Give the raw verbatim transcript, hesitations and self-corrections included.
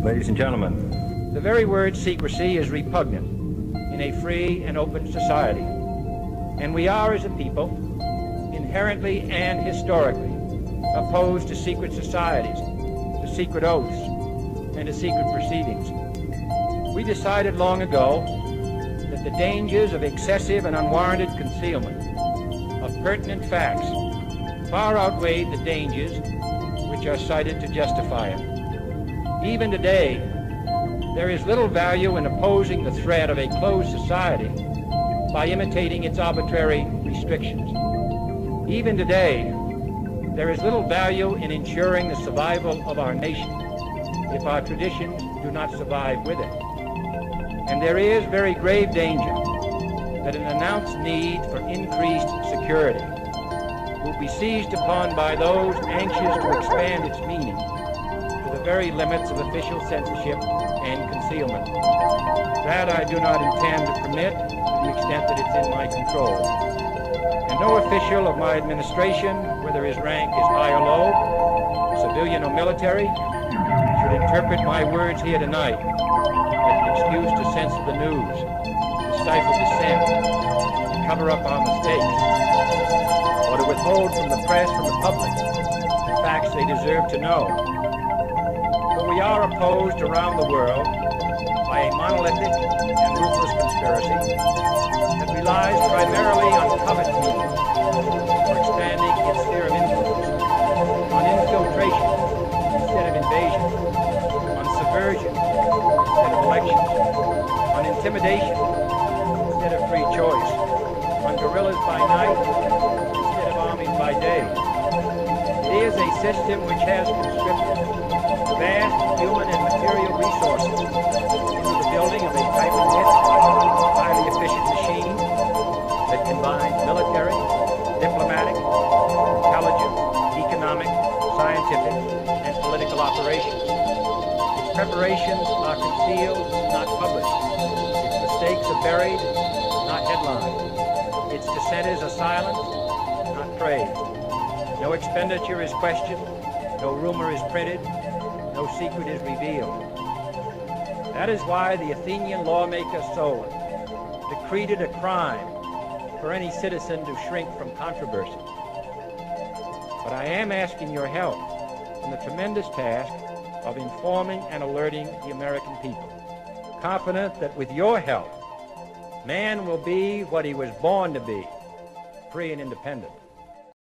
Ladies and gentlemen. The very word secrecy is repugnant in a free and open society. And we are, as a people, inherently and historically opposed to secret societies, to secret oaths, and to secret proceedings. We decided long ago that the dangers of excessive and unwarranted concealment of pertinent facts far outweighed the dangers which are cited to justify it. Even today, there is little value in opposing the threat of a closed society by imitating its arbitrary restrictions. Even today, there is little value in ensuring the survival of our nation if our traditions do not survive with it. And there is very grave danger that an announced need for increased security will be seized upon by those anxious to expand its meaning to the very limits of official censorship and concealment. That I do not intend to permit to the extent that it's in my control. And no official of my administration, whether his rank is high or low, civilian or military, should interpret my words here tonight as an excuse to censor the news, to stifle dissent, to cover up our mistakes, or to withhold from the press and the public the facts they deserve to know. But we are opposed around the world by a monolithic and ruthless conspiracy that relies primarily on covert means for expanding its sphere of influence, on infiltration instead of invasion, on subversion instead of elections, on intimidation instead of free choice, on guerrillas by night instead of armies by day. It is a system which has conscripted vast human and material resources into the building of a tightly knit, highly efficient machine that combines military, diplomatic, intelligence, economic, scientific, and political operations. Its preparations are concealed, not published. Its mistakes are buried, not headlined. Its dissenters are silenced, not praised. No expenditure is questioned, no rumor is printed, no secret is revealed. That is why the Athenian lawmaker Solon decreed it a crime for any citizen to shrink from controversy. But I am asking your help in the tremendous task of informing and alerting the American people, confident that with your help, man will be what he was born to be, free and independent.